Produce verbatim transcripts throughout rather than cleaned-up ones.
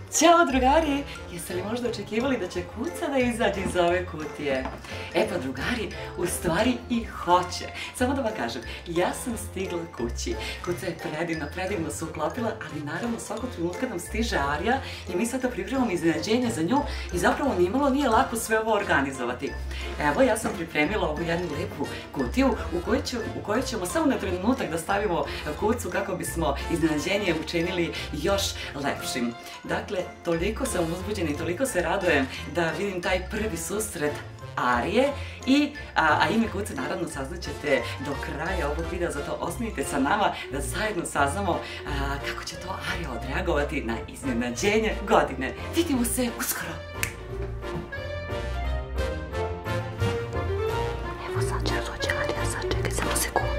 Ćao drugari, jeste li možda očekivali da će kuca da izađe iz ove kutije? E pa drugari, u stvari i hoće. Samo da vam kažem, ja sam stigla kući. Kuca je predivna, predivno se uklopila, ali naravno svakog trenutka nam stiže Arija i mi sada pripremamo iznenađenje za nju i zapravo nimalo nije lako sve ovo organizovati. Evo, ja sam pripremila ovu jednu lepu kutiju u kojoj, ću, u kojoj ćemo samo na trenutak da stavimo kucu kako bismo iznenađenje učinili još lepšim. Dakle, toliko sam uzbuđena i toliko se radujem da vidim taj prvi susret Arije i, a, a ime kuce naravno saznaćete do kraja ovog videa, zato ostanite sa nama da zajedno saznamo a, kako će to Arija odreagovati na iznenađenje godine. Vidimo se uskoro! Evo sad će doći Arija, sad čekaj samo sekundu.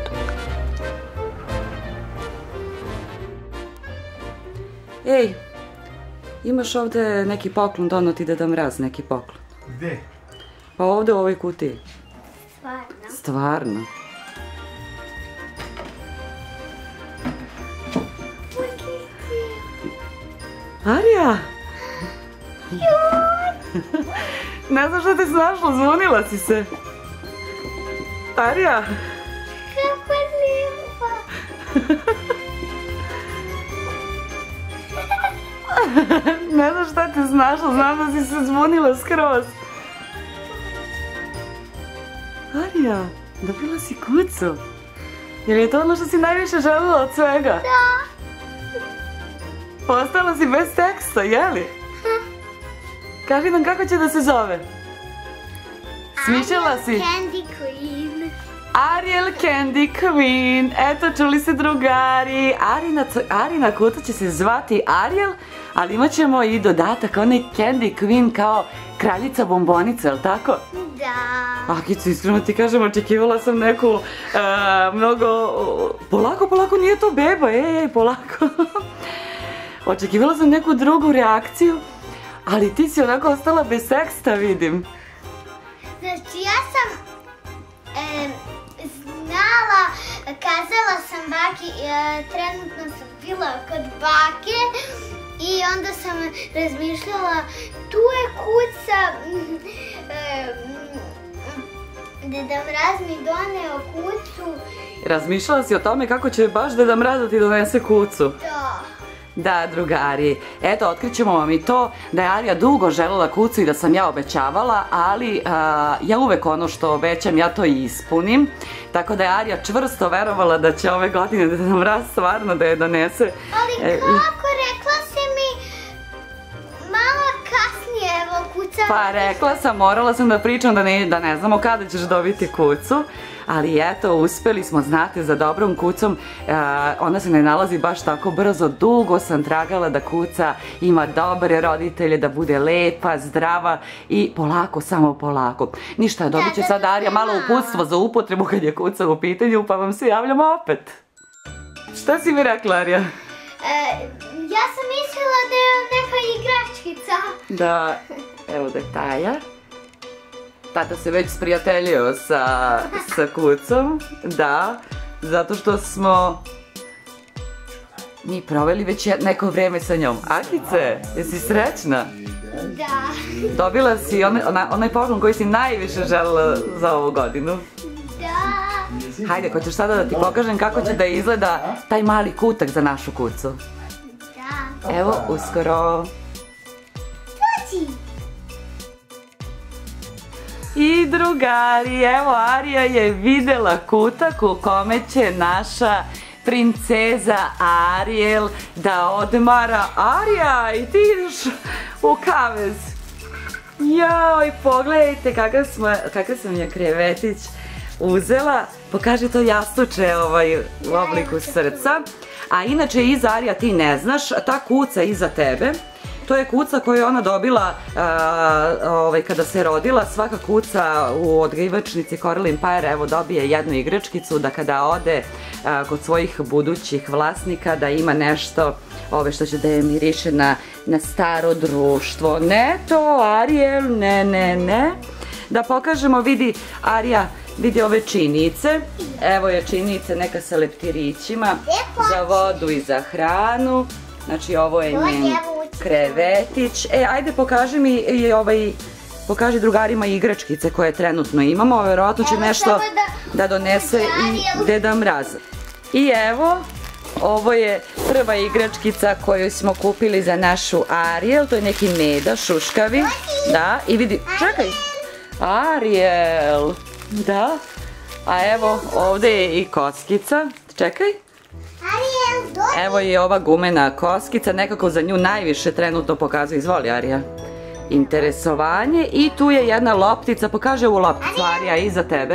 Ej! Imaš ovdje neki poklon donoti Deda Mraz, neki poklon. Gde? Pa ovdje u ovoj kutiji. Stvarno? Stvarno. Arija! Ne znam što te snašlo, zvonila si se. Arija! Kako lijepa! Ne znam šta te snašlo, znam da si se zvonila skroz. Arija, dobila si kucu. Jer je to ono što si najviše željela od svega? Da. Ostala si bez teksta, jeli? Kaži nam kako će da se zove. Smišljala si? Candy Queen. Ariel Candy Queen. Eto, čuli se drugari. Arina, Arina kuta će se zvati Ariel, ali imat ćemo i dodatak, onaj Candy Queen kao kraljica bombonica, je li tako? Da. Akicu, iskreno ti kažem, očekivala sam neku uh, mnogo... Polako, polako, nije to beba, ej, ej, polako. Očekivala sam neku drugu reakciju, ali ti si onako ostala bez teksta, vidim. Znači, ja sam e, znala, kazala sam baki, e, trenutno sam bila kod bake i onda sam razmišljala, tu je kuca, e, Deda Mraz mi doneo kucu. Razmišljala si o tome kako će baš Deda Mraz da ti donese kucu? Da. Da, drugari, eto, otkrićemo vam i to da je Arija dugo željela kucu i da sam ja obećavala, ali a, ja uvek ono što obećam, ja to i ispunim. Tako da je Arija čvrsto verovala da će ove godine Deda Mraz stvarno da je donese. Ali kako, rekla si mi malo kasnije, evo, kuca... Pa rekla sam, morala sam da pričam da ne, da ne znamo kada ćeš dobiti kucu. Ali eto, uspeli smo, znate, za dobrom kucom, uh, ona se ne nalazi baš tako brzo, dugo sam tragala da kuca ima dobre roditelje, da bude lepa, zdrava i polako, samo polako. Ništa, dobit će sad Arija malo uputstvo za upotrebu kad je kuca u pitanju, pa vam se javljamo opet. Šta si mi rekla, Arija? E, ja sam mislila da je neka igračkica. Da, evo detalja. Tata se već sprijateljio sa, sa kucom, da, zato što smo mi proveli već neko vreme sa njom. Akice, jesi srećna? Da. Dobila si onaj, onaj poklon koji si najviše željela za ovu godinu? Da. Hajde, hoćeš sada da ti pokažem kako će da izgleda taj mali kutak za našu kucu? Da. Evo, uskoro. Tuđi. I drugari, evo Arija je videla kutak u kome će naša princeza Ariel da odmara. Arija, i ti ideš u kavez. Joj, pogledajte kakav, smo, kakav sam je krevetić uzela. Pokaži to jastuče ovaj, u obliku srca. A inače iza Arija ti ne znaš, ta kuca iza tebe, to je kuca koju je ona dobila a, ovaj, kada se rodila. Svaka kuca u odgajivačnici Coral Empire evo dobije jednu igračkicu da kada ode a, kod svojih budućih vlasnika da ima nešto ove što će da je miriše na, na staro društvo. Ne to, Ariel, ne, ne, ne. Da pokažemo, vidi Arija, vidi ove činice. Evo je činice neka sa leptirićima za vodu i za hranu. Znači ovo je njen krevetić. E, ajde pokaži mi i ovaj, pokaži drugarima igračkice koje trenutno imamo. Verovatno će nešto da donese i Deda Mraz. I evo, ovo je prva igračkica koju smo kupili za našu Ariel. To je neki meda, šuškavi. Da, i vidi, čekaj. Ariel. Da. A evo, ovdje je i koskica. Čekaj. Evo je ova gumena koskica, nekako za nju najviše trenutno pokazuje. Izvoli, Arija. Interesovanje. I tu je jedna loptica, pokaže ovu lopticu, Arija, iza tebe.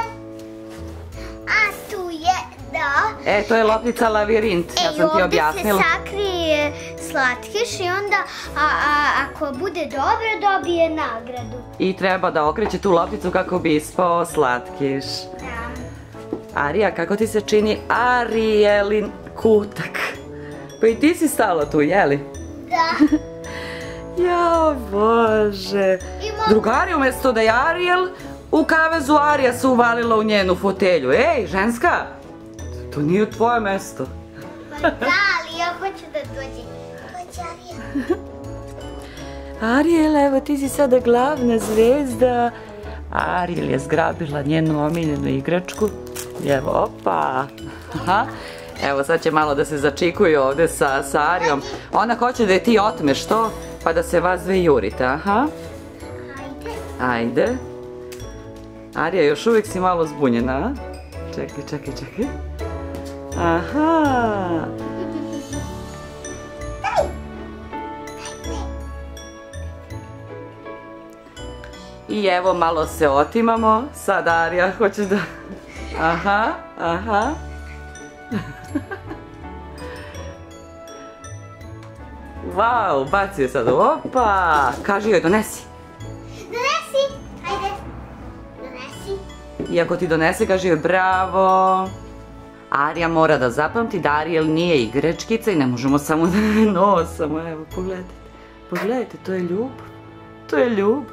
A tu je, da. E, to je loptica lavirint, ja sam ti objasnila. E, ovdje se sakrije slatkiš i onda ako bude dobro dobije nagradu. I treba da okreće tu lopticu kako bi ispao slatkiš. Da. Arija, kako ti se čini Arielin kutak? Pa i ti si stala tu, jeli? Da. Jao, Bože. Drugari, umjesto da je Ariel, u kavezu Arija se uvalila u njenu fotelju. Ej, ženska, to nije tvoje mesto. Da, ali ja hoću da dođem. Hoće Ariel. Ariel, evo ti si sada glavna zvezda. Ariel je zgrabila njenu omiljenu igračku. Evo, opa. Aha. Evo, sad će malo da se začikuju ovdje sa Arijom. Ona hoće da je ti otmeš to, pa da se vas dve jurite, aha. Ajde. Ajde. Arija, još uvijek si malo zbunjena, a? Čekaj, čekaj, čekaj. Aha. I evo, malo se otimamo. Sad, Arija, hoćeš da... Aha, aha. Wow, baci je sad, opa. Kaži joj, donesi. Donesi, ajde. Donesi. I ako ti donese, kaži joj, bravo. Arija mora da zapamti da Ariel nije igračkica i ne možemo samo da je nosamo. Evo, pogledajte. Pogledajte, to je ljubav. To je ljubav.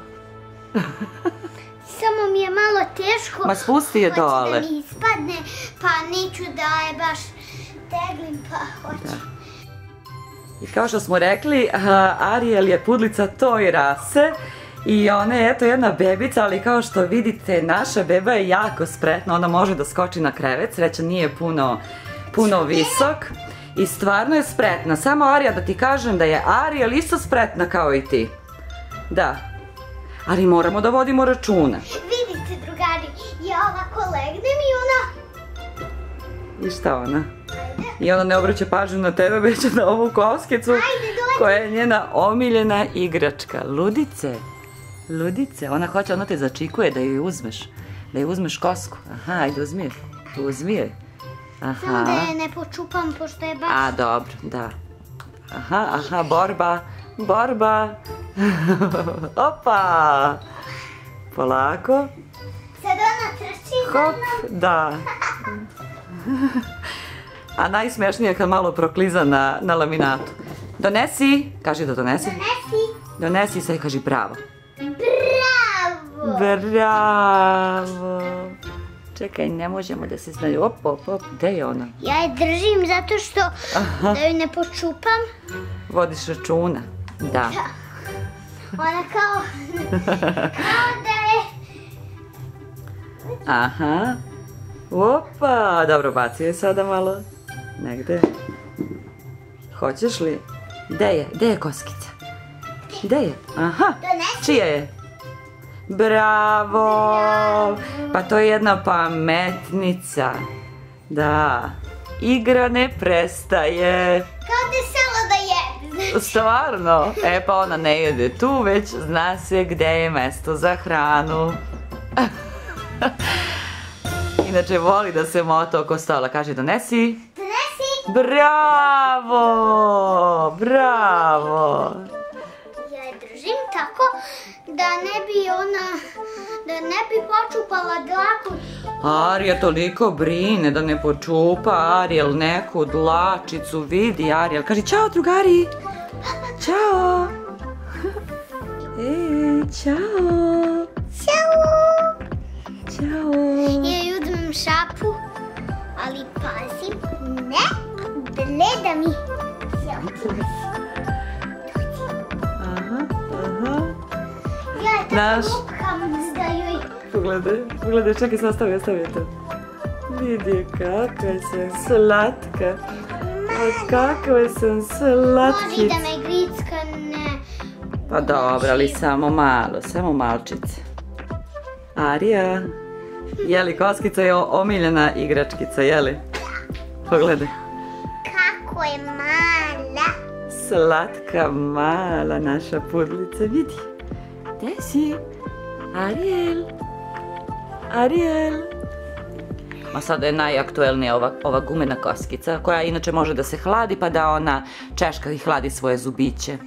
Samo mi je malo teško. Ma spusti je dole. Hoće da mi ispadne, pa neću da je baš teglim, pa hoću. I kao što smo rekli, Ariel je pudlica toj rase i ona je eto jedna bebica, ali kao što vidite, naša beba je jako spretna, ona može da skoči na krevet, sreća nije puno, puno visok i stvarno je spretna. Samo, Arija, da ti kažem da je Ariel isto spretna kao i ti. Da. Ali moramo da vodimo računa. Vidite, drugari, ja ovako legnem i ona... I šta ona? I ona ne obraća pažnju na tebe, već na ovu koskicu koja je njena omiljena igračka. Ludice, ludice, ona hoće, ona te začikuje da joj uzmeš, da joj uzmeš kosku. Aha, ajde uzmi je, uzmi je. Samo da je ne počupam, pošto je baš... A, dobro, da. Aha, aha, borba, borba. Opa, polako. Sad ona trči za Hop, mnom. da. A najsmešnije je kad malo prokliza na, na laminatu. Donesi, kaži da donesi. Donesi. Donesi se i kaži bravo. Bravo. Bravo. Čekaj, ne možemo da se znaju. Op, op, op, gde je ona? Ja je držim zato što da ju ne počupam. Vodiš računa. Da. Ona kao, kao da je... Aha. Opa, dobro, baci je sada malo. Negde. Hoćeš li? Gde je? Gde je koskica? Gde je? Aha. Donesi. Čija je? Bravo. Pa to je jedna pametnica. Da. Igra ne prestaje. Kao da je selo da je. Stvarno? E pa ona ne jede tu, već zna se gde je mesto za hranu. Inače voli da se mota oko stola. Kaže donesi. Donesi. Bravo! Bravo! Ja je držim tako da ne bi ona, da ne bi počupala dlaku. Arija toliko brine da ne počupa Ariel neku dlačicu. Vidi Ariel. Kaže čao drugari. Ćao. Ej, čao. Ćao. Ćao. Ja ju uzmem šapu, ali pazim, ne gleda mi. Ćao. naš... da joj... Pogledaj, pogledaj, čekaj se ostavi, ostavi to. Vidi kakva sam slatka. A kakva sam slatkica. Može da me gricka, ne. Pa dobro, ali samo malo, samo malčice. Arija, jeli koskica je omiljena igračkica, jeli? Pogledaj. Kako je mala. Slatka mala naša pudlica, vidi. Gde si? Ariel? Ariel? Ma sada je najaktuelnija ova, ova gumena koskica, koja inače može da se hladi pa da ona češka i hladi svoje zubiće.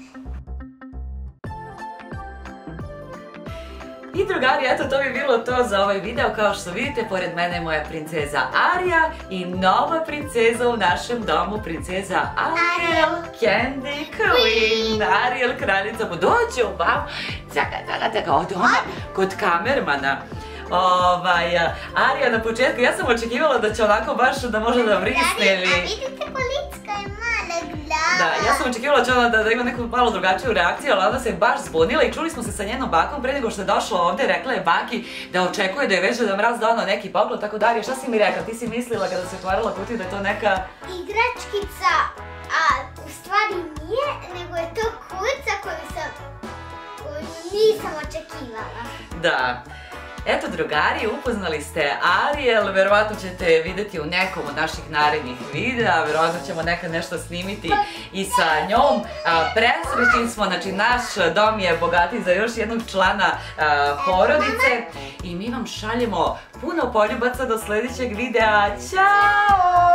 I drugari, eto to bi bilo to za ovaj video. Kao što vidite, pored mene je moja princeza Arija i nova princeza u našem domu, princeza Ariel, Candy Queen, Ariel kraljica. Dođe ovam, čekaj, čekaj, čekaj, ode ona kod kamermana. Ovaj, Arija na početku, ja sam očekivala da će onako baš da može da vrisne ili... A vidite kolicka je mala glava. Da, ja sam očekivala će ona da, da ima neku malo drugačiju reakciju, ali ona se baš zbunila i čuli smo se sa njenom bakom pre nego što je došla ovde, rekla je baki da očekuje da je već da mraz donao neki poklon, tako da Arija, šta si mi rekla? Ti si mislila kada se otvarala kutiju da je to neka... Igračkica, a u stvari nije, nego je to kulica koju sam, koju nisam očekivala. Da. Eto drugari, upoznali ste Ariel, verovatno ćete je videti u nekom od naših narednih videa, verovatno ćemo nekad nešto snimiti i sa njom. Presrećni smo, znači naš dom je bogatiji za još jednog člana porodice i mi vam šaljemo puno poljubaca do sljedećeg videa. Ćao!